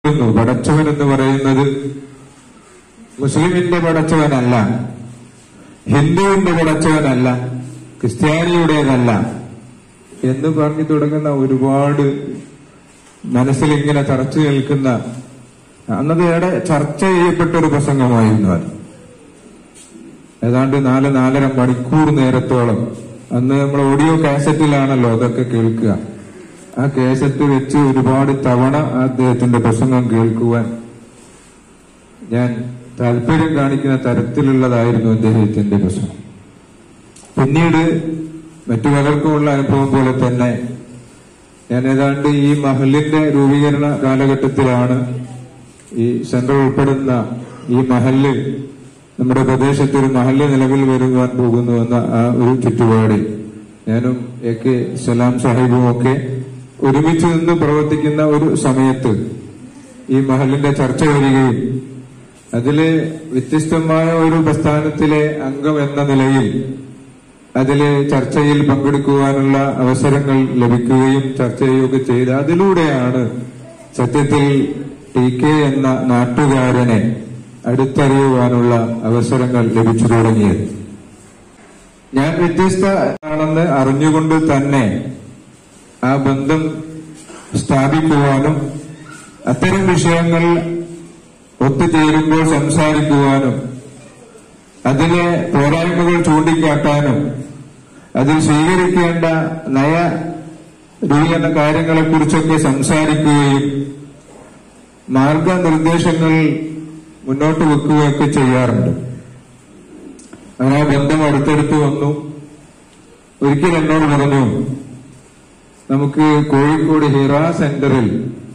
പടച്ചവൻ എന്ന് പറയുന്നത് മുസ്ലിമിന്റെ പടച്ചവനല്ല, ഹിന്ദുവിന്റെ പടച്ചവനല്ല, ക്രിസ്ത്യാനിയുടേതല്ല എന്ന് പറഞ്ഞു തുടങ്ങുന്ന ഒരുപാട് മനസ്സിലിങ്ങനെ തറച്ചു നിൽക്കുന്ന, അന്നത് ഏറെ ചർച്ച ചെയ്യപ്പെട്ട ഒരു പ്രസംഗമായിരുന്നു അത്. ഏതാണ്ട് 4-4.5 മണിക്കൂർ നേരത്തോളം. അന്ന് നമ്മൾ ഓഡിയോ കാസറ്റിലാണല്ലോ അതൊക്കെ കേൾക്കുക. ആ കാസറ്റ് വെച്ച് ഒരുപാട് തവണ അദ്ദേഹത്തിന്റെ പ്രസംഗം കേൾക്കുവാൻ ഞാൻ താല്പര്യം കാണിക്കുന്ന തരത്തിലുള്ളതായിരുന്നു അദ്ദേഹത്തിന്റെ പ്രസംഗം. പിന്നീട് മറ്റു പലർക്കുമുള്ള അനുഭവം പോലെ തന്നെ ഞാൻ ഏതാണ്ട് ഈ മഹലിന്റെ രൂപീകരണ കാലഘട്ടത്തിലാണ് ഈ സെന്റർ ഉൾപ്പെടുന്ന ഈ മഹല്, നമ്മുടെ പ്രദേശത്ത് ഒരു മഹല് നിലവിൽ വരുവാൻ പോകുന്നുവെന്ന ആ ഒരു ചുറ്റുപാടിൽ ഞാനും AK സലാം സാഹിബും ഒക്കെ ഒരുമിച്ച് നിന്ന് പ്രവർത്തിക്കുന്ന ഒരു സമയത്ത് ഈ മഹലിന്റെ ചർച്ച വരികയും അതില് വ്യത്യസ്തമായ ഒരു പ്രസ്ഥാനത്തിലെ അംഗം എന്ന നിലയിൽ അതില് ചർച്ചയിൽ പങ്കെടുക്കുവാനുള്ള അവസരങ്ങൾ ലഭിക്കുകയും ചർച്ച ചെയ്യുകയൊക്കെ ചെയ്ത് അതിലൂടെയാണ് സത്യത്തിൽ TK എന്ന നാട്ടുകാരനെ അടുത്തറിയുവാനുള്ള അവസരങ്ങൾ ലഭിച്ചു തുടങ്ങിയത്. ഞാൻ വ്യത്യസ്തമാണെന്ന് അറിഞ്ഞുകൊണ്ട് തന്നെ ആ ബന്ധം സ്ഥാപിക്കുവാനും അത്തരം വിഷയങ്ങൾ ഒത്തുചേരുമ്പോൾ സംസാരിക്കുവാനും അതിലെ പോരായ്മകൾ ചൂണ്ടിക്കാട്ടാനും അതിൽ സ്വീകരിക്കേണ്ട നയ രൂപീകരണ കാര്യങ്ങളെക്കുറിച്ചൊക്കെ സംസാരിക്കുകയും മാർഗനിർദ്ദേശങ്ങൾ മുന്നോട്ട് വെക്കുകയൊക്കെ ചെയ്യാറുണ്ട്. അങ്ങനെ ബന്ധം അടുത്തടുത്ത് വന്നു. ഒരിക്കൽ എന്നോട് പറഞ്ഞു, നമുക്ക് കോഴിക്കോട് ഹിറാ സെന്ററിൽ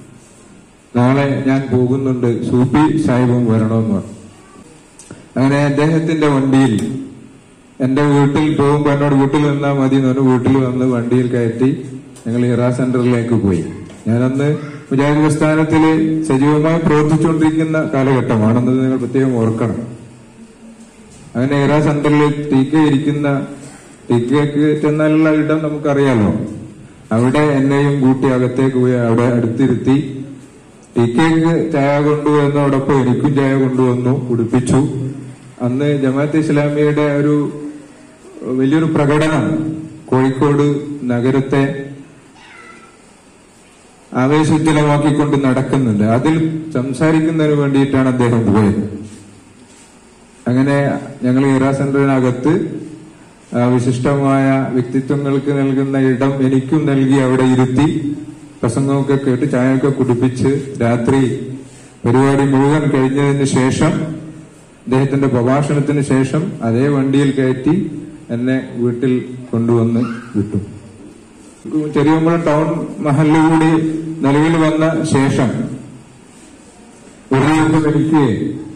നാളെ ഞാൻ പോകുന്നുണ്ട്, സൂഫി സാഹിബും വരണമെന്ന് പറഞ്ഞു. അങ്ങനെ അദ്ദേഹത്തിന്റെ വണ്ടിയിൽ എന്റെ വീട്ടിൽ പോകുമ്പോൾ എന്നോട് വീട്ടിൽ നിന്നാൽ മതി എന്ന് പറഞ്ഞു. വീട്ടിൽ വന്ന് വണ്ടിയിൽ കയറ്റി ഞങ്ങൾ ഹിറാ സെന്ററിലേക്ക് പോയി. ഞാനന്ന് മുജാഹിദ് പ്രസ്ഥാനത്തിൽ സജീവമായി പ്രവർത്തിച്ചുകൊണ്ടിരിക്കുന്ന കാലഘട്ടമാണെന്നത് നിങ്ങൾ പ്രത്യേകം ഓർക്കണം. അങ്ങനെ ഹിറാ സെന്ററിൽ TK ഇരിക്കുന്ന, TKക്ക് ചെന്നാലുള്ള ഇടം നമുക്കറിയാലോ. അവിടെ എന്നെയും കൂട്ടി അകത്തേക്ക് പോയി അവിടെ അടുത്തിരുത്തി TKക്ക് ചായ കൊണ്ടുവന്നതോടൊപ്പം എനിക്കും ചായ കൊണ്ടുവന്നു, കുടിപ്പിച്ചു. അന്ന് ജമാഅത്തെ ഇസ്ലാമിയുടെ ഒരു വലിയൊരു പ്രകടനം കോഴിക്കോട് നഗരത്തെ ആവേശോജ്വലമാക്കിക്കൊണ്ട് നടക്കുന്നുണ്ട്. അതിൽ സംസാരിക്കുന്നതിന് വേണ്ടിയിട്ടാണ് അദ്ദേഹം പോയത്. അങ്ങനെ ഞങ്ങൾ ഹിറാ സെന്ററിനകത്ത് വിശിഷ്ടമായ വ്യക്തിത്വങ്ങൾക്ക് നൽകുന്ന ഇടം എനിക്കും നൽകി അവിടെ ഇരുത്തി പ്രസംഗമൊക്കെ കേട്ട് ചായയൊക്കെ കുടിപ്പിച്ച് രാത്രി പരിപാടി മുഴുവൻ കഴിഞ്ഞതിന് ശേഷം അദ്ദേഹത്തിന്റെ പ്രഭാഷണത്തിന് ശേഷം അതേ വണ്ടിയിൽ കയറ്റി എന്നെ വീട്ടിൽ കൊണ്ടുവന്ന് വിട്ടു. ചെറിയമ്പലം ടൗൺ മഹല്ല് കൂടി നിലവിൽ വന്ന ശേഷം ഒരു ദിവസം എനിക്ക്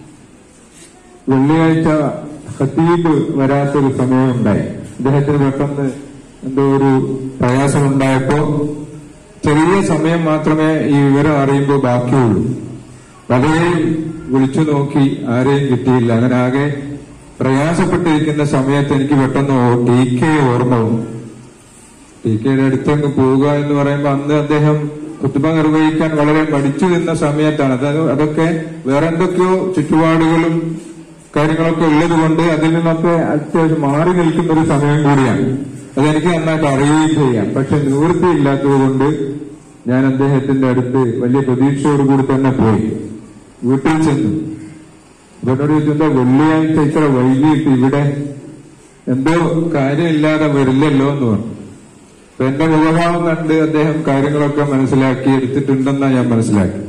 വെള്ളിയാഴ്ച ഖതീബ് വരാത്തൊരു സമയമുണ്ടായി. അദ്ദേഹത്തിന് പെട്ടെന്ന് എന്തോ ഒരു പ്രയാസമുണ്ടായപ്പോ ചെറിയ സമയം മാത്രമേ ഈ വിവരം അറിയുമ്പോൾ ബാക്കിയുള്ളൂ. പലരെയും വിളിച്ചു നോക്കി, ആരെയും കിട്ടിയില്ല. അങ്ങനെ ആകെ പ്രയാസപ്പെട്ടിരിക്കുന്ന സമയത്ത് എനിക്ക് പെട്ടെന്ന് TK ഓർമ്മ വന്നു. TKയുടെ അടുത്തങ്ങ് പോവുക എന്ന് പറയുമ്പോൾ അന്ന് അദ്ദേഹം ഖുത്ബ നിർവഹിക്കാൻ വളരെ മടിച്ചു നിന്ന സമയത്താണ്. അതൊക്കെ വേറെ എന്തൊക്കെയോ ചുറ്റുപാടുകളും കാര്യങ്ങളൊക്കെ ഉള്ളത് കൊണ്ട് അതിൽ നിന്നൊക്കെ അത്യാവശ്യം മാറി നിൽക്കുന്ന ഒരു സമയം കൂടിയാണ്. അതെനിക്ക് നന്നായിട്ട് അറിയുകയും ചെയ്യാം. പക്ഷെ നിവൃത്തിയില്ലാത്തത് കൊണ്ട് ഞാൻ അദ്ദേഹത്തിന്റെ അടുത്ത് വലിയ പ്രതീക്ഷയോടുകൂടി തന്നെ പോയി. വീട്ടിൽ ചെന്നു. ഇവരോട് ചോദിച്ചെന്താ വെള്ളിയാഴ്ച ഇത്ര വൈകിട്ട് ഇവിടെ എന്തോ കാര്യമില്ലാതെ വരില്ലല്ലോ എന്ന് പറഞ്ഞു. അപ്പൊ എന്റെ മുഖഭാവം കണ്ട് അദ്ദേഹം കാര്യങ്ങളൊക്കെ മനസ്സിലാക്കി എടുത്തിട്ടുണ്ടെന്നാ ഞാൻ മനസ്സിലാക്കി.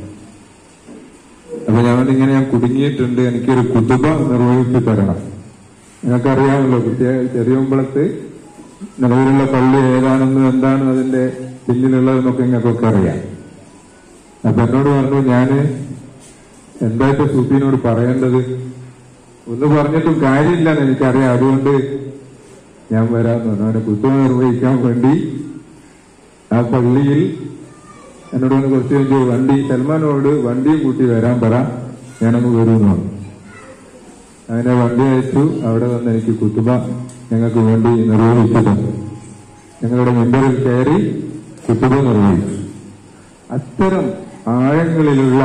അപ്പൊ ഇങ്ങനെ ഞാൻ കുടുങ്ങിയിട്ടുണ്ട്, എനിക്കൊരു ഖുതുബ നിർവഹിച്ചു തരണം. നിങ്ങൾക്കറിയാമല്ലോ, ചെറിയമ്പലത്ത് നിലവിലുള്ള പള്ളി ഏതാണെന്നും എന്താണ് അതിന്റെ പിന്നിലുള്ളതെന്നൊക്കെ നിങ്ങൾക്കൊക്കെ അറിയാം. അപ്പൊ എന്നോട് പറഞ്ഞു, ഞാന് എന്തായിട്ട് സൂഫിനോട് പറയേണ്ടത്, ഒന്ന് പറഞ്ഞിട്ടും കാര്യമില്ലെന്ന് എനിക്കറിയാം, അതുകൊണ്ട് ഞാൻ വരാമെന്ന് പറഞ്ഞു. അവനെ ഖുതുബ നിർവഹിക്കാൻ വേണ്ടി ആ പള്ളിയിൽ എന്നോട് ഒന്ന് കുറച്ച് കഴിഞ്ഞു, സൽമാനോട് വണ്ടിയും കൂട്ടി വരാൻ പറ, ഞാനങ്ങ് വരുമെന്ന് പറഞ്ഞു. അങ്ങനെ വണ്ടി അയച്ചു. അവിടെ വന്ന് എനിക്ക് ഖുതുബ ഞങ്ങൾക്ക് വേണ്ടി നിർവഹിച്ചു തന്നു. ഞങ്ങളുടെ മെമ്പറിൽ കയറി ഖുതുബ നിർവഹിച്ചു. അത്തരം ആഴങ്ങളിലുള്ള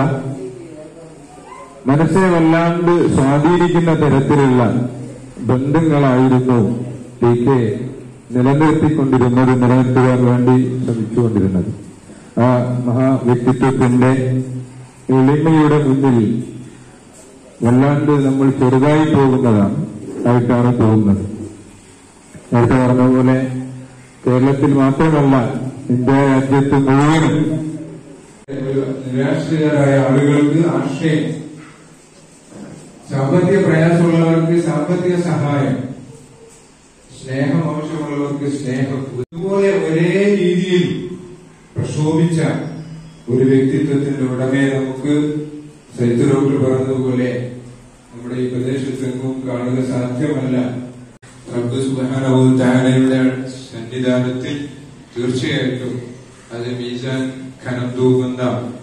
മനസ്സെ വല്ലാണ്ട് സ്വാധീനിക്കുന്ന തരത്തിലുള്ള ബന്ധങ്ങളായിരുന്നു ടി.കെ. നിലനിർത്താൻ വേണ്ടി ശ്രമിച്ചുകൊണ്ടിരുന്നത്. ആ മഹാവ്യക്തിത്വത്തിന്റെ എളിമയുടെ മുന്നിൽ വല്ലാണ്ട് നമ്മൾ ചെറുതായി ആയിട്ടാണ് തോന്നുന്നത്. നേരത്തെ പറഞ്ഞ പോലെ കേരളത്തിൽ മാത്രമല്ല ഇന്ത്യ രാജ്യത്ത് മുഴുവനും നിരാശ്രിതരായ ആളുകൾക്ക് ആശ്രയം, സാമ്പത്തിക പ്രയാസമുള്ളവർക്ക് സാമ്പത്തിക സഹായം, സ്നേഹം ആവശ്യമുള്ളവർക്ക് സ്നേഹം, ഇതുപോലെ ഒരേ രീതിയിൽ പ്രക്ഷോഭിച്ച ഒരു വ്യക്തിത്വത്തിന്റെ ഉടമയെ നമുക്ക് സൈദ് ഡോക്ടർ പറഞ്ഞതുപോലെ നമ്മുടെ ഈ പ്രദേശത്തെങ്ങും കാണുക സാധ്യമല്ല. റബ്ബ് സുബ്ഹാനഹു വ തആലയുടെ സന്നിധാനത്തിൽ തീർച്ചയായിട്ടും അത് മീസാൻ ഖനം തൂകുന്ന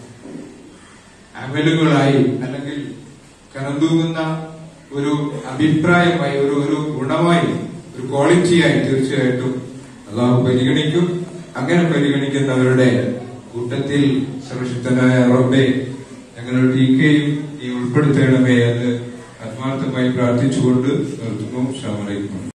അമലുകളായി, അല്ലെങ്കിൽ ഖനം തൂകുന്ന ഒരു അഭിപ്രായമായി, ഒരു ഗുണമായി, ഒരു ക്വാളിറ്റിയായി തീർച്ചയായിട്ടും അല്ലാഹു പരിഗണിക്കും. അങ്ങനെ പരിഗണിക്കുന്നവരുടെ കൂട്ടത്തിൽ സർവശക്തനായ റബ്ബേ ഞങ്ങളുടെ ടി.കെയും നീ ഉൾപ്പെടുത്തണമേ എന്ന് ആത്മാർത്ഥമായി പ്രാർത്ഥിച്ചുകൊണ്ട് നിർത്തുന്നു. അസ്സലാമു അലൈക്കും.